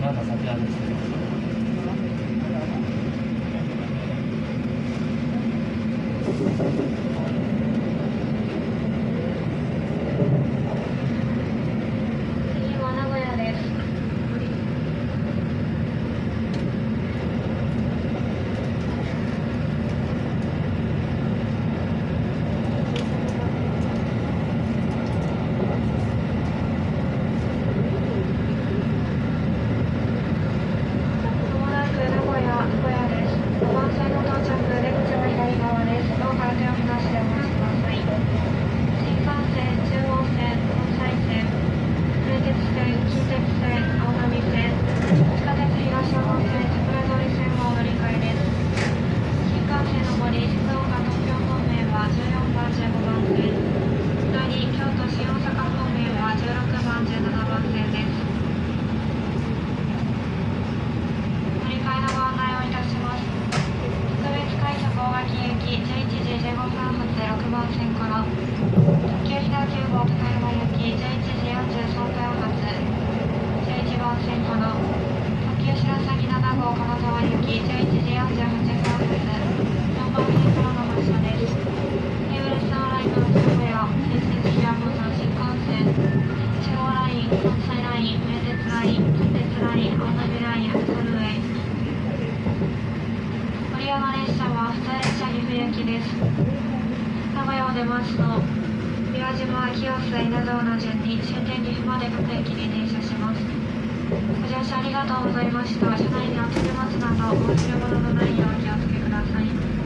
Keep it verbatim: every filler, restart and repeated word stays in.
まだ先なんですけど。 次は名古屋です。名古屋を出ますと、宇和島、清瀬、稲造の順に終点岐阜まで各駅に停車します。ご乗車ありがとうございました。車内には飛びますなど、お忘れ物のないようお気をつけください。